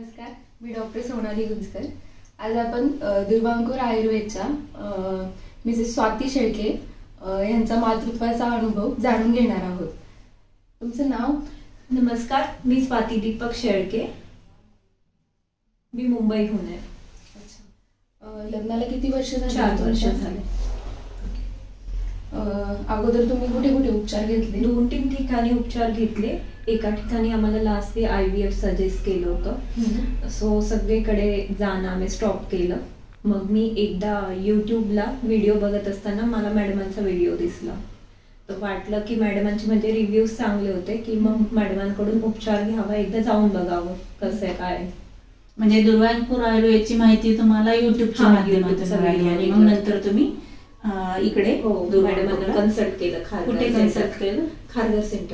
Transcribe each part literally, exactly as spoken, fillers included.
नमस्कार, मी डॉक्टर सोनाली गुंजकर। आज आपण दुर्वांकुर आयुर्वेदच्या मिसेस स्वाती शेळके यांचा मातृत्वाचा अनुभव जाणून घेणार आहोत। तुमचं नाव? नमस्कार, मी स्वाती दीपक शेळके, मी मुंबईहून आहे। अच्छा, लग्नाला किती वर्ष झाली? चार वर्ष झाले। अगोदर तुम्ही कुठे कुठे उपचार घेतले? दोन तीन ठिकाणी उपचार घेतले। एका ठिकाणी आम्हाला lastly I V F suggest केलं होतं, सो सगळीकडे जाणं आम्ही स्टॉप केलं। मग मी एकदा यूट्यूबला व्हिडिओ बघत असताना मला मॅडमांचा व्हिडिओ दिसला, तर वाटलं की मॅडमांचे म्हणजे रिव्ह्यूज चांगले होते की मग मॅडमांकडून उपचार घ्यावा, एकदा जाऊन बघावं कसं आहे काय। म्हणजे दुर्वांकुर आयुर्वेदची माहिती तुम्हाला युट्यूबच्या माध्यमातून मिळाली आणि मग नंतर तुम्ही इकडे हो मॅडमांना कन्सल्ट केलं। कुठे कन्सल्ट केलं? खारघर सेंटर।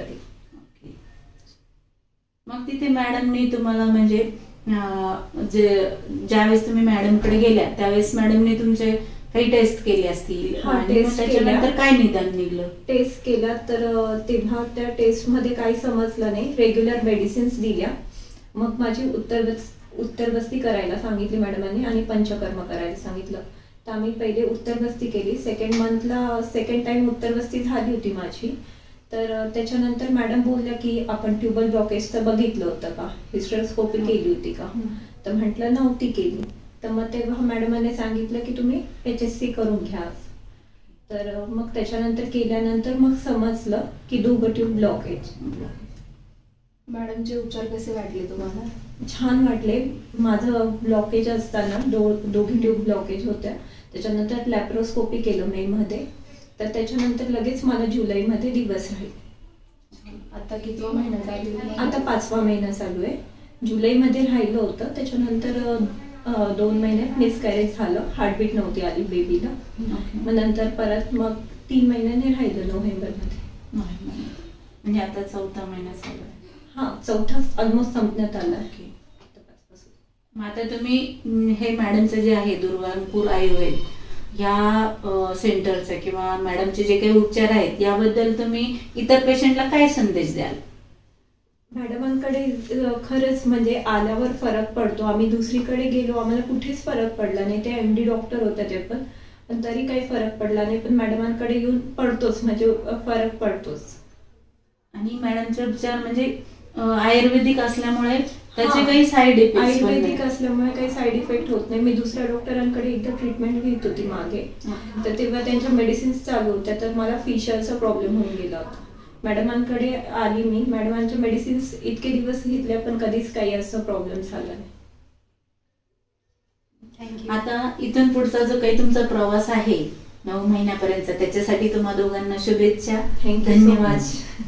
मग तिथे मॅडमनी तुम्हाला म्हणजे जे ज्यावेळेस तुम्ही मॅडमकडे गेल्या त्यावेळेस मॅडमने तुमचे काही टेस्ट केले असतील, त्याच्यानंतर काय निदान निघलं? टेस्ट केला तर तेव्हा त्या टेस्ट मध्ये काही समजलं नाही। रेग्युलर मेडिसिन्स दिल्या, मग माझी उत्तर उत्तरबस्ती करायला सांगितली मॅडमांनी आणि पंचकर्म करायला सांगितलं। तर आम्ही पहिले उत्तरबस्ती केली, सेकंड मंथला सेकंड टाइम उत्तरबस्ती झाली होती माझी। तर त्याच्यानंतर मॅडम बोलल्या की आपण ट्यूबल ब्लॉकेजचं बघितलं होतं का, हिस्टेरोस्कोपी केली होती का? तर म्हटलं नव्हती केली। तर मग तेव्हा मॅडमांनी सांगितलं की तुम्ही एच एस सी करून घ्या। तर मग त्याच्यानंतर केल्यानंतर मग समजलं की दोघं ट्यूब ब्लॉकेज। मॅडमचे उपचार कसे वाटले तुम्हाला? छान वाटले। माझं ब्लॉकेज असताना दो दोघी ट्यूब ब्लॉकेज होत्या, त्याच्यानंतर लॅप्रोस्कोपी केलं मे मध्ये, तर त्याच्यानंतर लगेच मला जुलैमध्ये दिवस राहील। आता कितवा महिना चालू आहे? आता पाचवा महिना चालू आहे। जुलैमध्ये राहिलं होतं, त्याच्यानंतर दोन महिन्यात मिसकॅरेज झालं, हार्टबीट नव्हती आली बेबीला। मग नंतर परत मग तीन महिन्याने राहिलं नोव्हेंबरमध्ये। म्हणजे आता चौथा महिना चालू आहे? हा, चौथा ऑलमोस्ट संपण्यात आला। मग आता तुम्ही हे मॅडमचं जे आहे दुर्वांकुर आयुर्वेद या सेंटरचं किंवा मॅडमचे जे काही उपचार आहेत याबद्दल तुम्ही इतर पेशंटला काय संदेश द्याल? मॅडमांकडे खरंच म्हणजे आल्यावर फरक पडतो। आम्ही दुसरीकडे गेलो, आम्हाला कुठेच फरक पडला नाही। ते एम डी डॉक्टर होते ते पण पण तरी काही फरक पडला नाही, पण मॅडमांकडे येऊन पडतोच, म्हणजे फरक पडतोच। आणि मॅडमचे उपचार म्हणजे आयुर्वेदिक असल्यामुळे त्याचे काही साईड इफेक्ट आयुर्वेदिक असल्यामुळे काही साईड इफेक्ट होत नाही। मी दुसऱ्या डॉक्टरांकडे एकदा ट्रीटमेंट घेत होती मागे, तर तेव्हा त्यांच्या मेडिसिन्स चालू होत्या, तर मला फिशरचा प्रॉब्लेम होऊन गेला होता। मॅडमांकडे आली मी, मॅडमांच्या मेडिसिन्स इतके दिवस घेतल्या पण कधीच काही असं प्रॉब्लेम झाला नाही। थँक्यू। आता इथून पुढचा जो काही तुमचा प्रवास आहे नऊ महिन्यापर्यंत, त्याच्यासाठी तुम्हा दोघांना शुभेच्छा। धन्यवाद।